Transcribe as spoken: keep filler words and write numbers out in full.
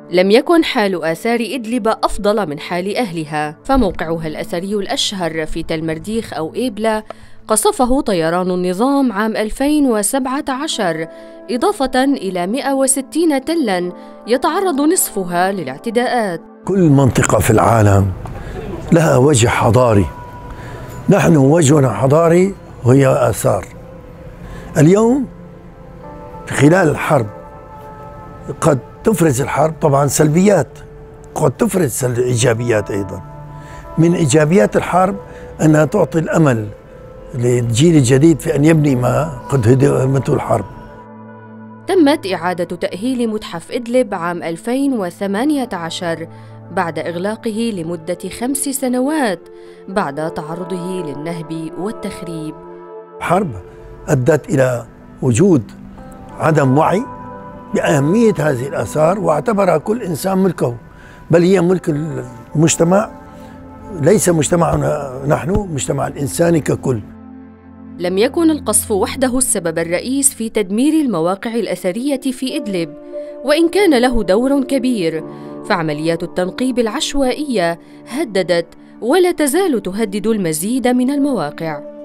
لم يكن حال آثار إدلب أفضل من حال أهلها، فموقعها الأثري الأشهر في تل مرديخ أو إيبلا قصفه طيران النظام عام ألفين وسبعة عشر، إضافة إلى مئة وستين تلاً يتعرض نصفها للاعتداءات. كل منطقة في العالم لها وجه حضاري، نحن وجهنا حضاري وهي آثار. اليوم خلال الحرب قد تفرز الحرب طبعا سلبيات، قد تفرز إيجابيات أيضا. من إيجابيات الحرب أنها تعطي الأمل للجيل الجديد في أن يبني ما قد هدمته الحرب. تمت إعادة تأهيل متحف إدلب عام ألفين وثمانية عشر بعد إغلاقه لمدة خمس سنوات بعد تعرضه للنهب والتخريب. الحرب أدت إلى وجود عدم وعي بأهمية هذه الآثار، واعتبرها كل إنسان ملكه، بل هي ملك المجتمع، ليس مجتمعنا نحن، مجتمع الإنساني ككل. لم يكن القصف وحده السبب الرئيس في تدمير المواقع الأثرية في إدلب، وإن كان له دور كبير، فعمليات التنقيب العشوائية هددت ولا تزال تهدد المزيد من المواقع.